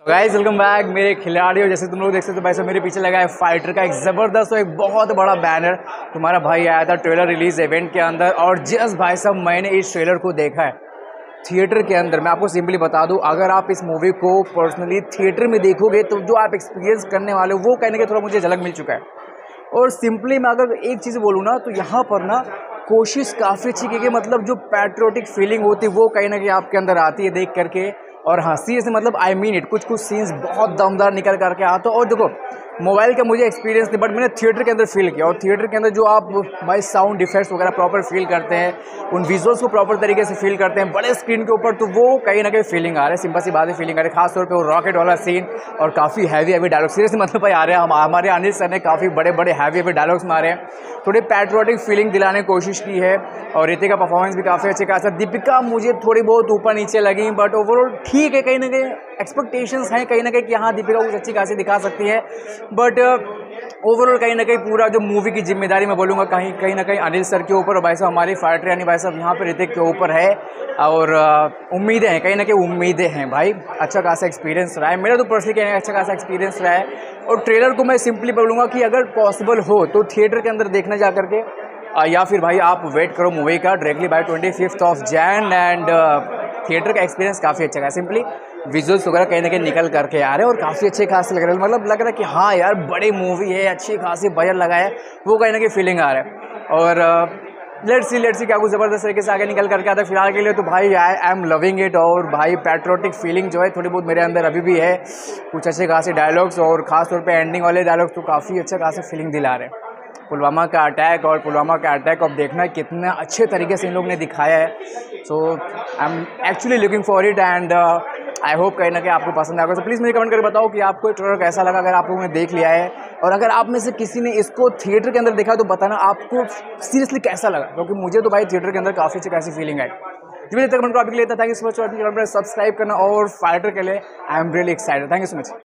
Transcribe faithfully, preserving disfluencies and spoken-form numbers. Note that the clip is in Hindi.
गाइस वेलकम बैक मेरे खिलाड़ियों। जैसे तुम लोग देख सकते हो भाई साहब मेरे पीछे लगा है फाइटर का एक ज़बरदस्त और एक बहुत बड़ा बैनर। तुम्हारा भाई आया था ट्रेलर रिलीज इवेंट के अंदर और जस्ट भाई साहब मैंने इस ट्रेलर को देखा है थिएटर के अंदर। मैं आपको सिंपली बता दूं, अगर आप इस मूवी को पर्सनली थिएटर में देखोगे तो जो आप एक्सपीरियंस करने वाले हो वो कहने के थोड़ा मुझे झलक मिल चुका है। और सिंपली मैं अगर एक चीज़ बोलूँ ना तो यहाँ पर ना कोशिश काफ़ी अच्छी की गई, मतलब जो पैट्रियोटिक फीलिंग होती है वो कहीं ना कहीं आपके अंदर आती है देख करके। और हंसी से मतलब आई मीन इट, कुछ कुछ सीन्स बहुत दमदार निकल करके आते। और देखो मोबाइल का मुझे एक्सपीरियंस नहीं, बट मैंने थिएटर के अंदर फील किया। और थिएटर के अंदर जो आप भाई साउंड इफेक्ट्स वगैरह प्रॉपर फील करते हैं, उन विजुअल्स को प्रॉपर तरीके से फील करते हैं बड़े स्क्रीन के ऊपर, तो वो कहीं ना कहीं फीलिंग आ रहा है। सिंपल सी बात है, फीलिंग आ रही है। खासतौर पे वो रॉकेट वाला सीन और काफ़ी हैवी हैवी डायलॉग, सीरियसली मतलब भाई आ रहे हैं हम हमारे अनिल सर ने काफ़ी बड़े बड़े हैवी हैवी डायलॉग्स मारे हैं, थोड़ी पैट्रियोटिक फीलिंग दिलाने की कोशिश की है। और रितिका का परफॉर्मेंस भी काफ़ी अच्छे खासा। दीपिका मुझे थोड़ी बहुत ऊपर नीचे लगी, बट ओवरऑल ठीक है। कहीं ना कहीं एक्सपेक्टेशंस हैं कहीं ना कहीं कि हाँ दीपिका कुछ अच्छी खासी दिखा सकती है, बट ओवरऑल कहीं ना कहीं पूरा जो मूवी की जिम्मेदारी मैं बोलूँगा कहीं कहीं ना कहीं अनिल सर के ऊपर और भाई साहब हमारी फाइटर यानी भाई साहब यहाँ पे ऋतिक के ऊपर है। और उम्मीदें हैं, कहीं ना कहीं उम्मीदें हैं भाई। अच्छा खासा एक्सपीरियंस रहा है मेरा तो पर्सनली कहना अच्छा खासा एक्सपीरियंस रहा है। और ट्रेलर को मैं सिंपली बोलूँगा कि अगर पॉसिबल हो तो थिएटर के अंदर देखने जा करके, या फिर भाई आप वेट करो मूवी का directly by twenty fifth of Jan. And theatre का एक्सपीरियंस काफ़ी अच्छा है। सिंपली विजुअल्स वगैरह कहीं ना कहीं निकल करके आ रहे हैं और काफ़ी अच्छे खासे लग रहे हैं, मतलब लग रहा है कि हाँ यार बड़ी मूवी है, अच्छी खासी बजट लगा है, वो कहीं ना कहीं फीलिंग आ रहा है। और लेट्स सी लेट्स सी क्या कुछ ज़बरदस्त तरीके से आगे निकल करके आता है। फिलहाल के लिए तो भाई आई एम लविंग इट। और भाई पैट्रियोटिक फीलिंग जो है थोड़ी बहुत मेरे अंदर अभी भी है, कुछ अच्छे खासे डायलॉग्स और ख़ासतौर पे एंडिंग वाले डायलॉग्स तो काफ़ी अच्छा खासा फीलिंग दिला रहे हैं। पुलवामा का अटैक और पुलवामा का अटैक अब देखना कितना अच्छे तरीके से इन लोग ने दिखाया है। So I am actually looking for it and I hope कहीं ना कहीं आपको पसंद आएगा। तो प्लीज़ मुझे कमेंट करके बताओ कि आपको ट्रेलर कैसा लगा, अगर आप लोगों ने देख लिया है। और अगर आप में से किसी ने इसको थिएटर के अंदर देखा तो बताना आपको सीरियसली कैसा लगा, क्योंकि मुझे तो भाई थिएटर के अंदर काफ़ी अच्छी कैसी फीलिंग है। जो भी तक कमेंट को आपके लिए था, thank you so much. Subscribe करना और फाइटर के लिए I am really excited. Thank you so much.